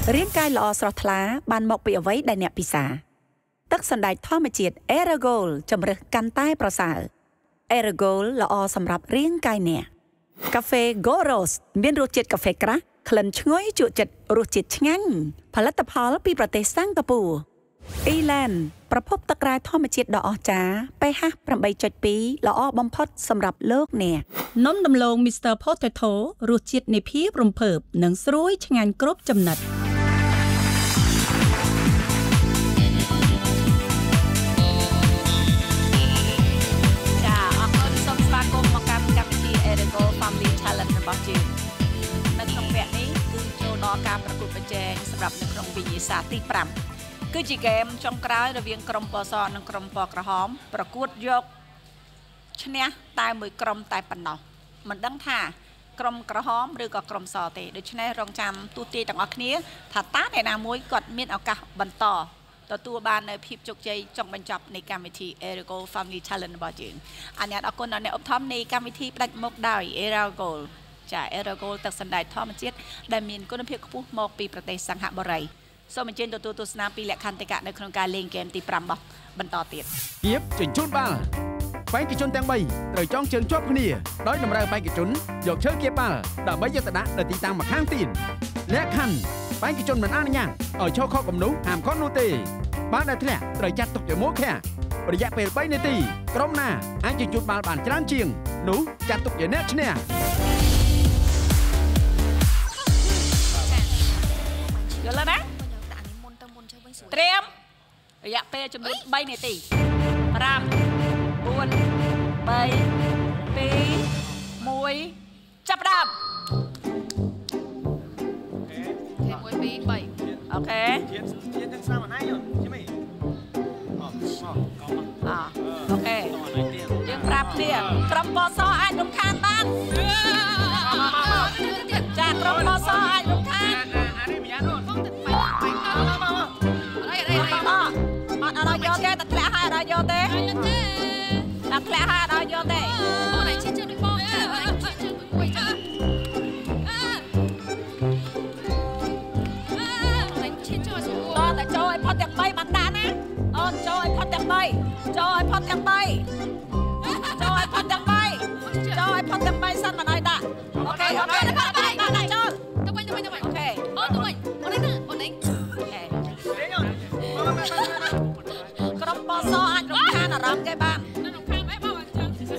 រៀងកាយល្អស្រស់ថ្លាបានមកពីអ្វីដែលអ្នកពិសាទឹកសណ្តែកធម្មជាតិ Aerogol ជំរើសកាន់តែប្រសើរ Aerogol ល្អសម្រាប់រាងកាយអ្នកកាហ្វេ Go Roast មានរសជាតិកាហ្វេក្រាស់ក្លិនឈ្ងុយជក់ចិត្តរសជាតិឆ្ងាញ់ផលិតផលពីប្រទេសសិង្ហបុរី Elan ប្រភពទឹករ៉ែធម្មជាតិដ៏អស្ចារ្យ pH 8.2 ល្អបំផុតសម្រាប់លោកអ្នកនំដំឡូង Mr Potato រសជាតិនៃភាពរំភើបនិងស្រួយឆ្ងាញ់គ្រប់ចំណិតរបស់យើងនៅក្នុងវគ្គនេះគឺចូលដល់ការប្រកួតប្រជែងសម្រាប់នៅក្នុងវិញ្ញាសាទី5គឺជាហ្គេមចុងក្រោយរវាងក្រុមពណ៌សនិងក្រុមពណ៌ក្រហមប្រកួតយកឈ្នះតែមួយក្រុមតែប៉ុណ្ណោះមិនដឹងថាក្រុមក្រហមឬក៏ក្រុមសទេដូច្នេះរងចាំទូទាយទាំងអស់គ្នាថាតើអ្នកណាមួយគាត់មានឱកាសបន្តទទួលបាននៅភាពជោគជ័យចុងបញ្ចប់នៃកម្មវិធី Aerogol Family Talent របស់យើងអរគុណដល់អ្នកឧបត្ថម្ភនៃកម្មវិធីផ្ដាច់មុខដោយ Aerogol ចា Aerogol ទឹកសណ្តែកធម្មជាតិដែលមានគុណភាពខ្ពស់មកពីប្រទេសសិង្ហបុរីសូមអញ្ជើញទទួលទស្សនាពីលក្ខន្តិកៈនៅក្នុងការលេងហ្គេមទី5របស់បន្តទៀតគៀបជញ្ជូនបាល់បេក្ខជនទាំង3ត្រូវចងជើងជាប់គ្នាដោយតម្រូវបេក្ខជនយកឈើគៀបបាល់ដើម្បីយកទៅដាក់នៅទីតាំងម្ខាងទៀតលក្ខខណ្ឌបេក្ខជនមិនអនុញ្ញាតឲ្យឈរខកគំនូសហាមខុសនោះទេបាល់ដែលធ្លាក់ត្រូវចាត់ទុកជាមុខខារយៈពេល3នាទីក្រុមណាអាចជញ្ជូនបាល់បានច្រើនជាងនោះចាត់ទុកជាអ្នកឈ្នះយល់ណាត្រៀមរយៈពេលចំនួន3នាទី5 4 3 2 1ចាប់ផ្ដើម1 2 3អូខេជាទាំងសាមណៃយល់ជិះមីអូខេយើងប្រាប់គ្នាក្រុមបសអាចរំខានបានចាក្រុមបសអាចរំខានអានេះមិនយ៉ាងនោះបងទឹកបាយអត់យកទេតែធ្លាក់ហើយអត់យកទេតែធ្លាក់ហើយអត់យកទេបងណៃឈិះជើងដូចបងឈិះជើងមួយចាតែចូលឲ្យផុតទាំង3បានដាក់ណាអូនចូលឲ្យផុតទាំង3ចូលឲ្យផុតទាំង3ចូលឲ្យផុតទាំង3ចូលឲ្យផុតទាំង3សិនមិនឲ្យដាក់អូខេអូខេដាក់ចូលទៅវិញអូខេអូទៅវិញអូនណាអូននេះក្រុមបសអាចរំខានអារម្មណ៍គេបានរំខានអីបងហ៎បញ្ញាទេ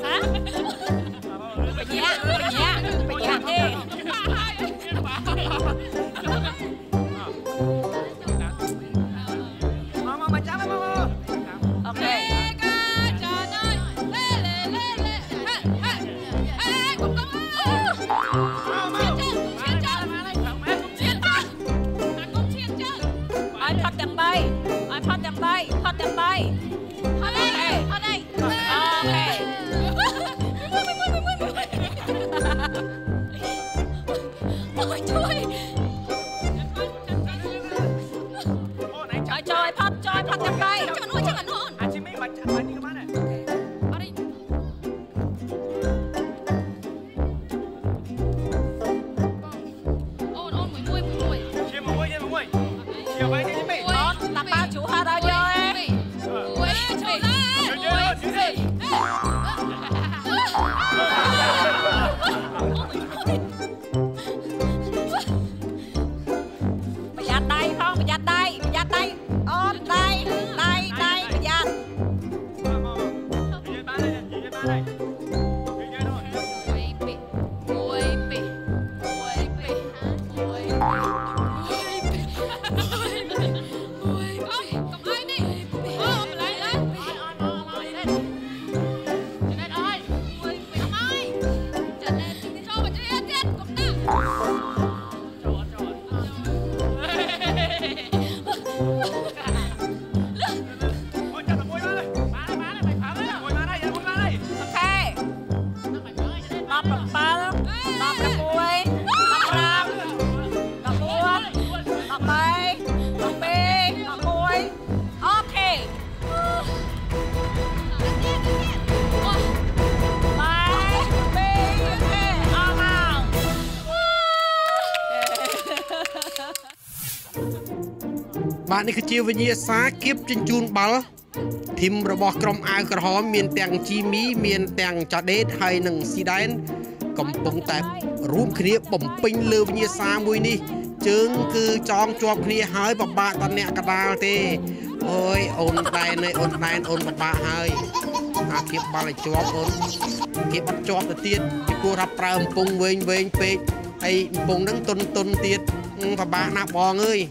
บ้านนี่คือจีวิญญาสาเก็บจินจูนบอลทีมระบบกรมอากระหอมเมียนแตงจีมีเมียนแตงจอเดทไฮหนึ่งซีไดน์กำปงแต่รูปคณีปุ่มปิงเลือวิญญาสามวยนี่จึงคือจองจวบคณีหายปะบะตอนเนี้ยกระดาษเต้โอ้ยโอนได้ในโอนได้โอนปะบะหายเก็บบาลจวบโอนเก็บบัดจวบแต่เตี้ยที่กูรับปลาปงเวงเป๊กไอ้ปงนั่งตุนเตี้ยปะบะหน้าบองเอ้ย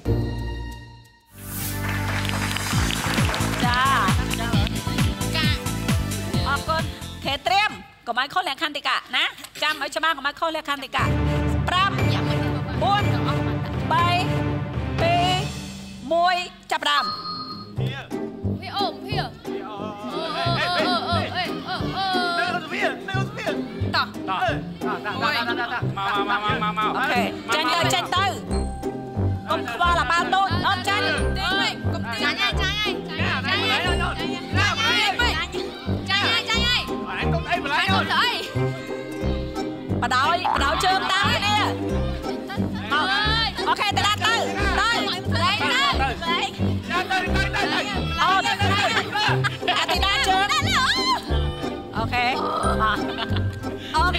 จ้าออกก่อนเทเตรียมก็ไม่เข้าแรงคันติกะนะจำไอ้ชมาก็ไม่เข้าแรงคันติกะปรำบุญใบเปมวยจับดำพี่โอมพี่ต่อมาโอเคจันเตอร์กลมตัวละบ้านโน้นจันbà đói chơm tao cái nè ok tao đã tới thì đã chơm ok ok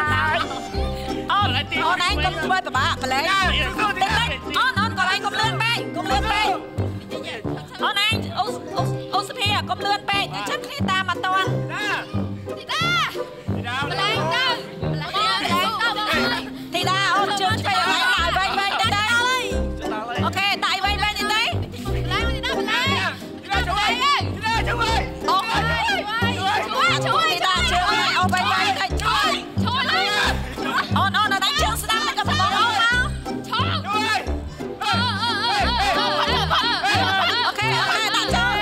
on anh con bơi bà lấy on còn anh con lươn bay on anh ô sếp hia con lươn bay chắc khi ta mà toàn thì đã ôm chưa phải lại vay tới đây ok tại vay đến đây thì đã chưa ôm vay đây on nó đánh chưa sẽ đánh cái phần đó ok đã chưa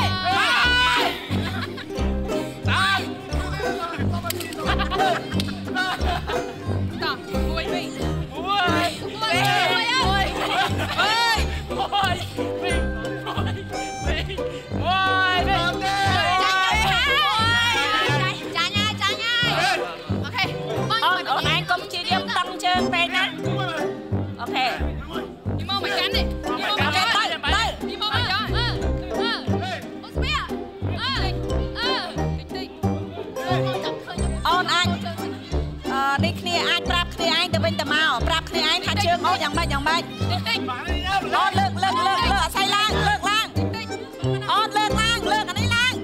ยังไม่อ้อนเลิกใส่ล่างเลิกล่างอ้อนเลิกล่างเลิกอันนี้ล่าง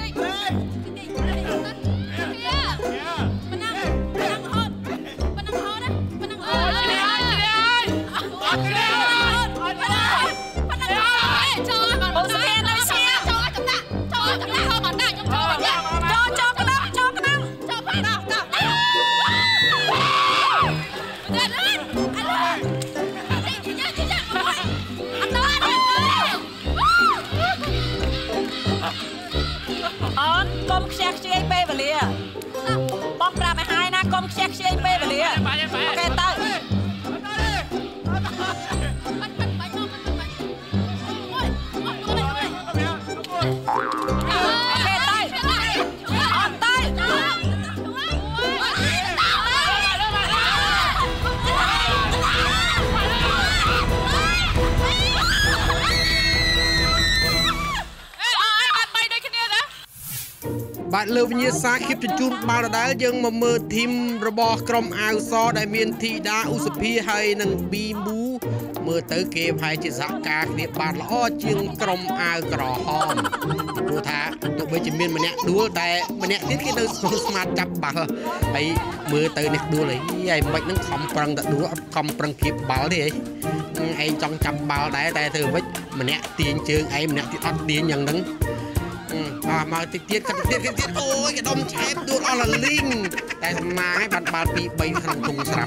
ป้อมปราบไม่หายนะกลมเช็คเชียร์เป้ไปเลยโอเคเต้บ้านเลือวิญญาสาคลิปจะจูนบาลได้ยังมาเมื่อทีมระบอกกรมอาซอได้เมียนทีดาอุสพีให้นังบีมูเมื่อเตอเกมให้จิตสักการเดียบาลอ้อจึงกรมอากรอหอมดูท่าตัวเบจิเมียนมันเนี่ยดูแต่มันเนี่ยที่เราสมาร์ทจับบาลไอ้เมื่อเตอเนี่ยดูเลยไอ้มันนั่งคอมปรังแต่ดูคอมปรังคลิปบาลดิไอ้จังจับบาลได้แต่เธอมันเนี่ยตีนเชิงไอ้มันเนี่ยที่อัดตีนอย่างนั้นมาติดเตี้ยโอ้ยกระดมเชฟดูเอาละลิงแต่มาให้บันบาลปีใบขนมตุงสลับ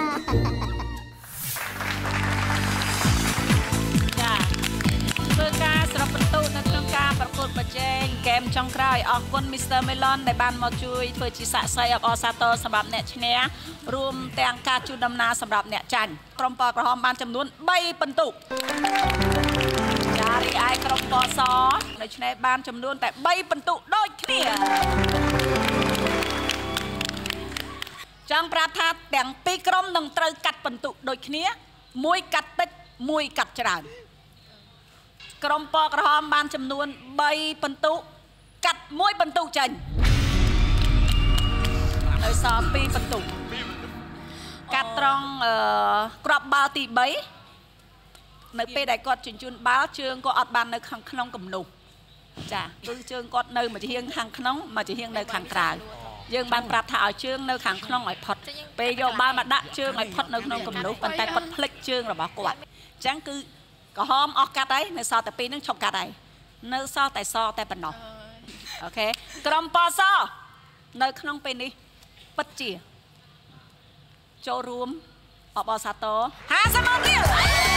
จ้าเพื่อการสรับประตูในโครงการประกวดประแจงเกมช่องครายออกคนมิสเตอร์เมลอนได้บานมาช่วยเพื่อจิตสะใสอซาโตสำหรับเน็ตเนียรวมแต่งการจูดำนาสำหรับเน็ตจันกรมปกระหอมบานจำนวนใบประตูจารีไอกรมปอซอในชนะบ้านจำนวนแต่ใบประตูโดยเคลียร์จังประทัดแต่งปีกรมหนึ่งตรึกัดประตูโดยเคลียร์มวยกัดติดมวยกัดจรานក្រុមពណ៌ក្រហមបានចំនួន3ពិន្ទុកាត់1ពិន្ទុចេញនៅសល់2ពិន្ទុកាត់ត្រង់ក្របបាល់ទី3នៅពេលដែលគាត់ជញ្ជូនបាល់ជើងគាត់អត់បាននៅខាងក្នុងគំនូសចាគឺជើងគាត់នៅមួយជាងខាងក្នុងមួយជាងនៅខាងក្រៅយើងបានប្រាប់ថាឲ្យជើងនៅខាងក្នុងឲ្យផុតពេលយកបាល់មកដាក់ជើងឲ្យផុតនៅក្នុងគំនូសប៉ុន្តែគាត់ភ្លេចជើងរបស់គាត់អញ្ចឹងគឺក្រហមអស់កាត់ហើយនៅសល់តែ2នឹងឈប់កាត់ហើយនៅសល់តែសតែប៉ុណ្ណោះអូខេក្រុមពណ៌សនៅក្នុងពេលនេះពិតជាចូលរួមអបអរសាទរ50ម៉ឺនរៀល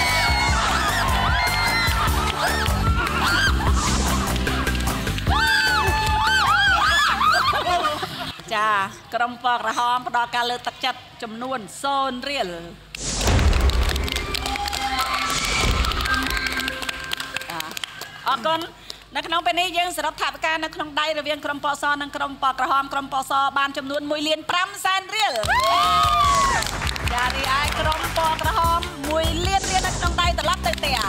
ចាក្រុមពណ៌ក្រហមផ្ដល់ការលើកទឹកចិត្តចំនួន0រៀលអរគុណនៅក្នុងពេលនេះយើងសរុបថវិកានៅក្នុងដៃរវាងក្រុមពណ៌សនិងក្រុមពណ៌ក្រហមក្រុមពណ៌សបានចំនួន1.5 លានរៀលចារីឯក្រុមពណ៌ក្រហម1 លានរៀលនៅក្នុងដៃត្រឡប់ទៅផ្ទះ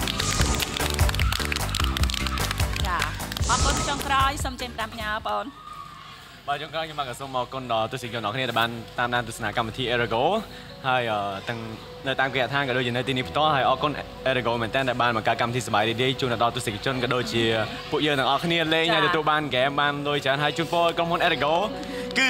ចាអរគុណចុងក្រោយសូមចេញតាមផ្ញើបងបាទចុងក្រោយខ្ញុំមកសូមអរគុណដល់ទស្សនិកជនទាំងអស់គ្នាដែលបានតាមដានទស្សនាកម្មវិធី Erago ហើយទាំងនៅតាមគេដ្ឋានក៏ដូចជានៅទីនេះផ្ទាល់ហើយអរគុណ Erago មែនតើដែលបានបង្កើតកម្មវិធីសប្បាយរីករាយជូនដល់ទស្សនិកជនក៏ដូចជាពួកយើងទាំងអស់គ្នាលេងហើយទទួលបានហ្គេមបានលុយច្រើនហើយជូនពរក្រុមហ៊ុន Erago គឺ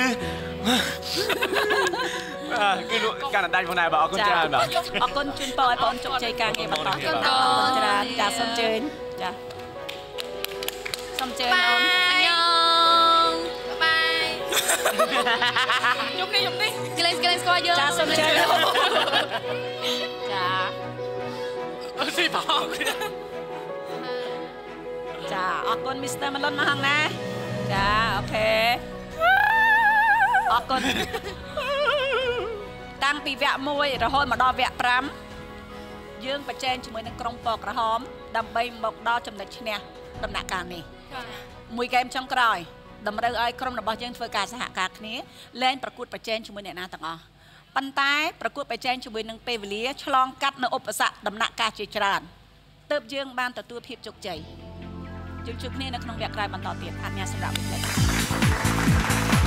ការដៃផងដែរបាទអរគុណច្រើនបាទអរគុណជូនពរឲ្យបងជោគជ័យការងារបន្តទៀតបាទអរគុណច្រើនចាសូមជើញចាសូមជើញអូនអញ្ញងបាយជុំនេះកលេសស្គាល់យើងចាសូមជើញចាអត់ស៊ីបងចាអរគុណ Mr. Malon មកហ្នឹងណាចាអូខេអរគុណតាំងពីវគ្គ1រហូតមកដល់វគ្គ5យើងប្រជែងជាមួយនឹងក្រុមពណ៌ក្រហមដើម្បីមកដល់ចំណុចឈ្នះដំណាក់កាលនេះមួយហ្គេមចុងក្រោយតម្រូវឲ្យក្រុមរបស់យើងធ្វើការសហការគ្នាលែងប្រកួតប្រជែងជាមួយអ្នកណាទាំងអស់ប៉ុន្តែប្រកួតប្រជែងជាមួយនឹងពេលវេលាឆ្លងកាត់នៅឧបសគ្គដំណាក់កាលជាច្រើនទើបយើងបានទទួលភាពជោគជ័យយើងជួបគ្នានៅក្នុងវគ្គក្រោយបន្តទៀតអញ្ញាសម្រាប់វិទ្យា